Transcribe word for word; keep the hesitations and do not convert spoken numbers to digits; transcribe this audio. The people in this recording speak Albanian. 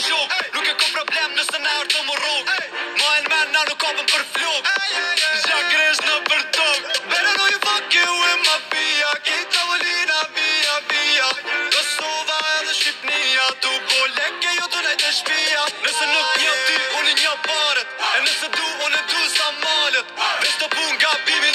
shok. Nuk e kom problem nëse na ardhë të më rrug. Ma e në men na nuk kapëm për flok. Gja kresh në për tok. Better know you fucking with mafia. Ki tavolina via via. Kosova edhe Shqipnia. Tu bo leke ju të lejtë e shpia. Nëse nuk një ty, unë një paret. E nëse du, unë e du sa malet. Vesh të pun gabimi